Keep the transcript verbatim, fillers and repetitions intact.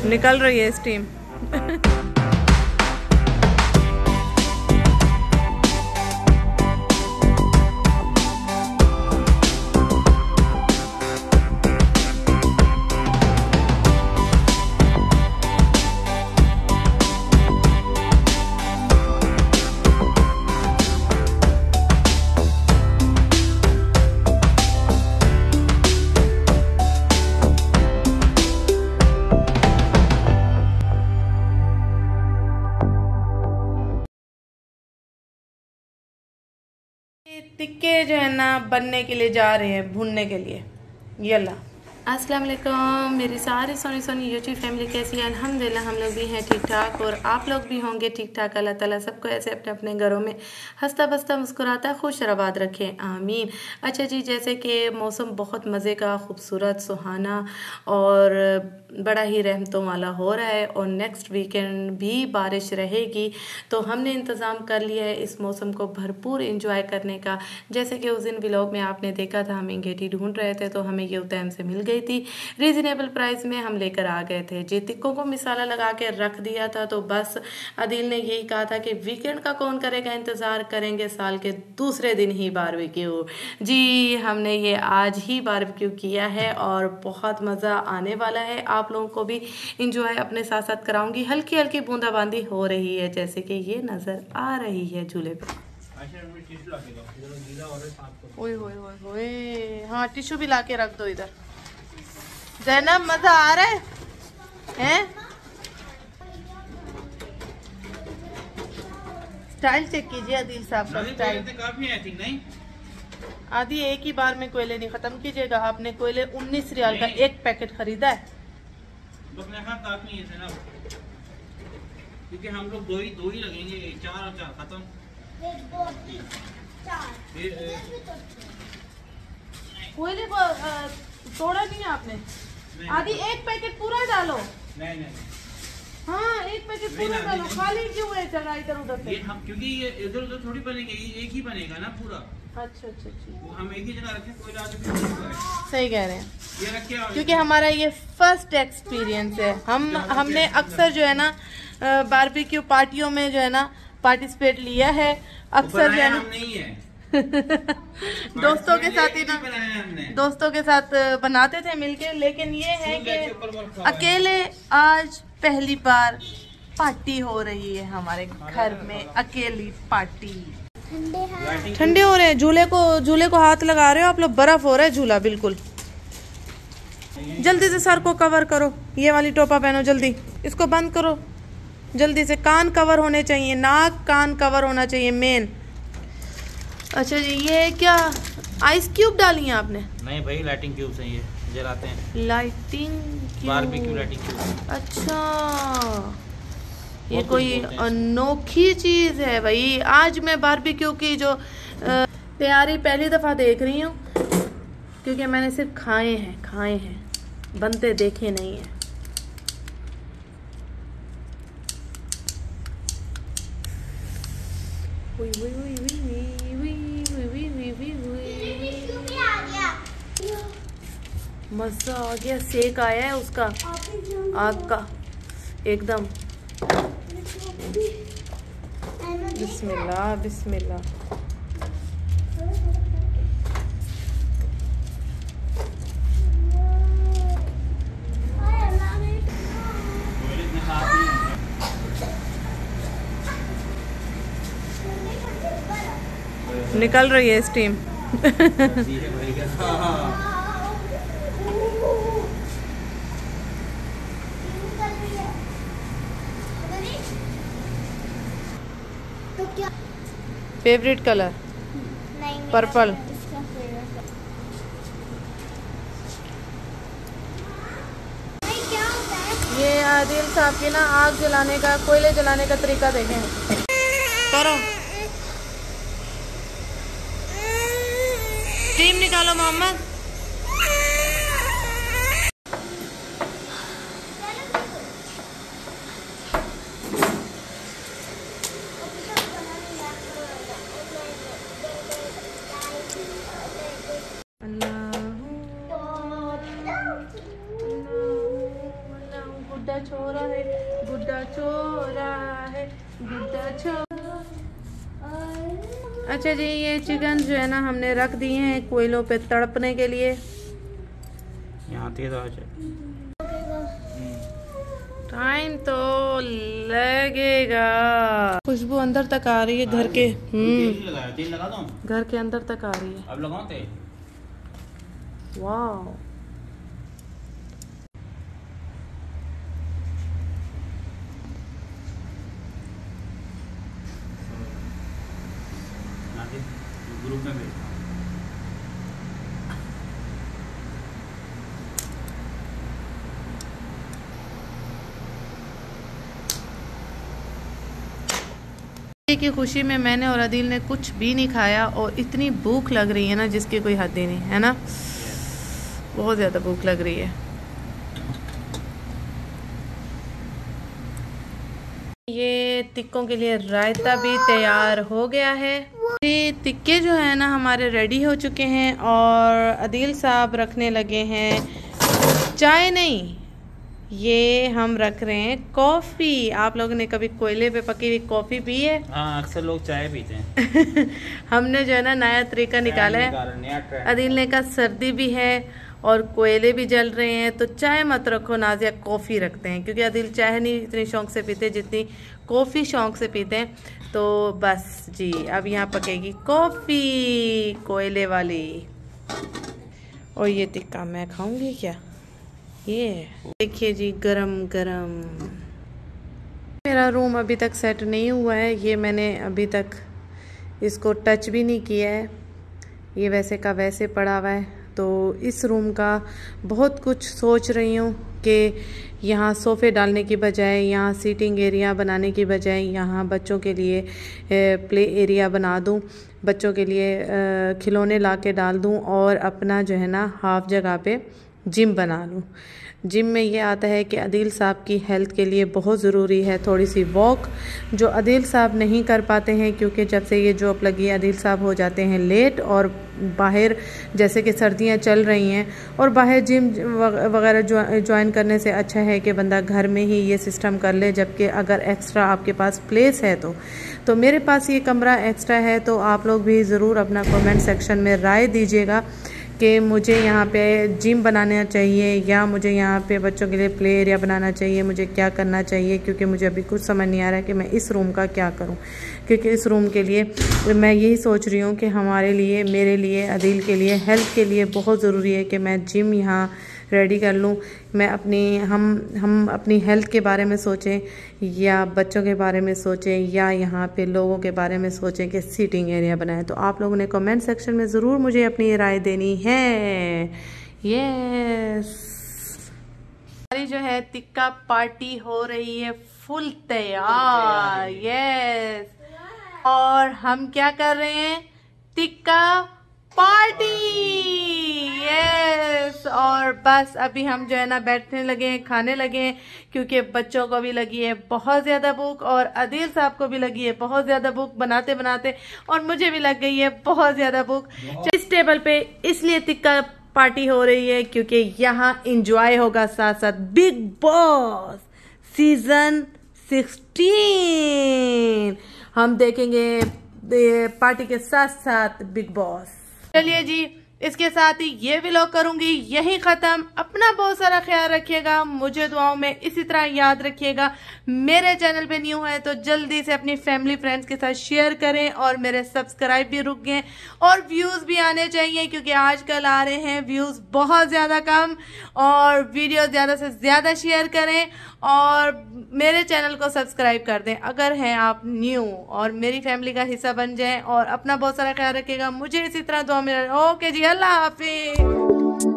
निकल रही है स्टीम। टिक्के जो है ना बनने के लिए जा रहे हैं, भूनने के लिए। यल्ला। अस्सलाम वालेकुम मेरी सारी सोनी सोनी यूट्यूब फैमिली, कैसी है? अल्हम्दुलिल्लाह हम लोग भी हैं ठीक ठाक और आप लोग भी होंगे ठीक ठाक। अल्लाह ताला सबको ऐसे अपने अपने घरों में हंसता बसता मुस्कुराता खुश रवाद रखें, आमीन। अच्छा जी, जैसे कि मौसम बहुत मज़े का, खूबसूरत, सुहाना और बड़ा ही रहमतों वाला हो रहा है और नेक्स्ट वीकेंड भी बारिश रहेगी, तो हमने इंतज़ाम कर लिया है इस मौसम को भरपूर इंजॉय करने का। जैसे कि उस दिन व्लॉग में आपने देखा था, हम इंगेठी ढूंढ रहे थे तो हमें ये उतैम से मिल गई थी। रीजनेबल प्राइस में हम लेकर आ गए थे जी। टिक्कों को मिसाला लगा के रख दिया था, तो बस आदिल ने यही कहा था कि वीकेंड का कौन करेगा इंतज़ार, करेंगे साल के दूसरे दिन ही बारबेक्यू। जी हमने ये आज ही बारबेक्यू किया है और बहुत मज़ा आने वाला है। आप लोगों को भी इंजॉय अपने साथ साथ कराऊंगी। हल्की हल्की बूंदाबांदी हो रही है जैसे कि ये नज़र आ रही है झूले पे। ओए होए होए होए, हाँ टिश्यू भी ला के रख दो इधर। जैनब मजा आ रहा है हैं? स्टाइल चेक कीजिए आदिल साहब का स्टाइल काफी है, ठीक नहीं? आदि एक ही बार में कोयले नहीं खत्म कीजिएगा। आपने कोयले उन्नीस रियाल का एक पैकेट खरीदा है। काफी है ना, क्योंकि हम लोग दो ही दो ही लगेंगे, चार और चार खत्म। कोयले को तोड़ा नहीं है आपने? आदि एक पैकेट पूरा डालो। नहीं नहीं हाँ एक पैकेट पूरा डालो, खाली क्यों है जगह इधर उधर से? हम क्योंकि ये इधर उधर थोड़ी बनेंगे, एक ही बनेगा ना पूरा। अच्छा अच्छा अच्छा, हम एक ही जगह रखें, कोई आगे सही कह रहे हैं। ये रखे, क्योंकि हमारा ये फर्स्ट एक्सपीरियंस है। हम हमने अक्सर जो है ना बारबेक्यू पार्टियों में जो है ना पार्टिसिपेट लिया है अक्सर जो है ना नहीं है दोस्तों के साथ ही ना दोस्तों के साथ बनाते थे मिलके, लेकिन ये है कि अकेले आज पहली बार पार्टी हो रही है हमारे घर में, अकेली पार्टी। ठंडे हो रहे हैं, झूले को झूले को हाथ लगा रहे हो आप लोग, बर्फ हो रहा है झूला बिल्कुल। जल्दी से सर को कवर करो, ये वाली टोपा पहनो, जल्दी इसको बंद करो जल्दी से। कान कवर होने चाहिए, नाक कान कवर होना चाहिए मेन। अच्छा जी, ये क्या आइस क्यूब डाली हैं आपने? नहीं भाई, लाइटिंग क्यूब से ये जलाते हैं। Lighting barbecue lighting cube. अच्छा, ये कोई अनोखी चीज है भाई। आज मैं बारबेक्यू की जो तैयारी पहली दफा देख रही हूँ, क्योंकि मैंने सिर्फ खाए हैं खाए हैं बनते देखे नहीं है। वी वी वी वी वी वी वी वी वी मजा आ गया, सेक आया है उसका आग का एकदम। बिस्मिल्लाह बिस्मिल्लाह। निकल रही है स्टीम। Favourite colour purple. ये आदिल साहब के ना आग जलाने का, कोयले जलाने का तरीका देखें। करो स्टीम निकालो मोहम्मद। गुड्डा छोरा है, गुड्डा छोरा है, गुड्डा छोरा। अच्छा जी, ये चिकन जो है ना हमने रख दिए हैं कोयलों पे तड़पने के लिए। यहाँ तेज आवाज है। टाइम तो लगेगा। खुशबू अंदर तक आ रही है घर के। तेल लगाया, तेल लगा दूं? घर के अंदर तक आ रही है। अब लगाओ तेल। वाह, ग्रुप में भेजता हूँ। की खुशी में मैंने और अदील ने कुछ भी नहीं खाया और इतनी भूख लग रही है ना जिसकी कोई हद ही नहीं है ना। बहुत ज़्यादा भूख लग रही है। ये टिक्कों के लिए रायता भी तैयार हो गया है। ये टिक्के जो है ना हमारे रेडी हो चुके हैं और अदील साहब रखने लगे हैं चाय नहीं, ये हम रख रहे हैं कॉफ़ी। आप लोगों ने कभी कोयले पे पकी हुई कॉफ़ी पी है? हाँ, अक्सर लोग चाय पीते हैं। हमने जो है ना नया तरीका निकाला है। अदील ने कहा सर्दी भी है और कोयले भी जल रहे हैं तो चाय मत रखो नाजिया, कॉफ़ी रखते हैं, क्योंकि अदील चाय नहीं इतनी शौक से पीते जितनी कॉफ़ी शौक से पीते हैं। तो बस जी, अब यहाँ पकेगी कॉफ़ी कोयले वाली। और ये टिक्का मैं खाऊंगी क्या? ये देखिए जी, गरम गरम। मेरा रूम अभी तक सेट नहीं हुआ है, ये मैंने अभी तक इसको टच भी नहीं किया है, ये वैसे का वैसे पड़ा हुआ है। तो इस रूम का बहुत कुछ सोच रही हूँ कि यहाँ सोफ़े डालने की बजाय, यहाँ सीटिंग एरिया बनाने की बजाय यहाँ बच्चों के लिए प्ले एरिया बना दूँ, बच्चों के लिए खिलौने ला के डाल दूँ और अपना जो है ना हाफ जगह पे जिम बना लूँ। जिम में ये आता है कि अदील साहब की हेल्थ के लिए बहुत ज़रूरी है थोड़ी सी वॉक, जो अदील साहब नहीं कर पाते हैं क्योंकि जब से ये जॉब लगी है अदील साहब हो जाते हैं लेट। और बाहर जैसे कि सर्दियां चल रही हैं और बाहर जिम वगैरह ज्वाइन करने से अच्छा है कि बंदा घर में ही ये सिस्टम कर ले, जबकि अगर एक्स्ट्रा आपके पास प्लेस है तो तो मेरे पास ये कमरा एक्स्ट्रा है। तो आप लोग भी ज़रूर अपना कमेंट सेक्शन में राय दीजिएगा कि मुझे यहाँ पे जिम बनाना चाहिए या मुझे यहाँ पे बच्चों के लिए प्ले एरिया बनाना चाहिए, मुझे क्या करना चाहिए, क्योंकि मुझे अभी कुछ समझ नहीं आ रहा है कि मैं इस रूम का क्या करूँ। क्योंकि इस रूम के लिए मैं यही सोच रही हूँ कि हमारे लिए, मेरे लिए, अदील के लिए, हेल्थ के लिए बहुत ज़रूरी है कि मैं जिम यहाँ रेडी कर लूँ। मैं अपनी हम हम अपनी हेल्थ के बारे में सोचें या बच्चों के बारे में सोचें या यहाँ पे लोगों के बारे में सोचें कि सीटिंग एरिया बनाएं। तो आप लोगों ने कमेंट सेक्शन में ज़रूर मुझे अपनी राय देनी है। यस, हमारी जो है टिक्का पार्टी हो रही है फुल तैयार। यस, और हम क्या कर रहे हैं? टिक्का पार्टी। यस, और बस अभी हम जो है ना बैठने लगे हैं, खाने लगे हैं, क्योंकि बच्चों को भी लगी है बहुत ज़्यादा भूख और अदील साहब को भी लगी है बहुत ज़्यादा भूख बनाते बनाते, और मुझे भी लग गई है बहुत ज़्यादा भूख। इस टेबल पे इसलिए टिक्का पार्टी हो रही है क्योंकि यहाँ इंजॉय होगा साथ साथ बिग बॉस सीजन सिक्सटीन। हम देखेंगे पार्टी के साथ साथ बिग बॉस। चलिए जी, इसके साथ ही ये व्लॉग करूंगी यही खत्म। अपना बहुत सारा ख्याल रखिएगा, मुझे दुआओं में इसी तरह याद रखिएगा। मेरे चैनल पे न्यू है तो जल्दी से अपनी फैमिली फ्रेंड्स के साथ शेयर करें, और मेरे सब्सक्राइब भी रुक गए और व्यूज भी आने चाहिए क्योंकि आजकल आ रहे हैं व्यूज बहुत ज्यादा कम। और वीडियो ज्यादा से ज्यादा शेयर करें और मेरे चैनल को सब्सक्राइब कर दें अगर हैं आप न्यू, और मेरी फैमिली का हिस्सा बन जाएं। और अपना बहुत सारा ख्याल रखिएगा, मुझे इसी तरह दुआ में। ओके जी, अल्लाह हाफिज।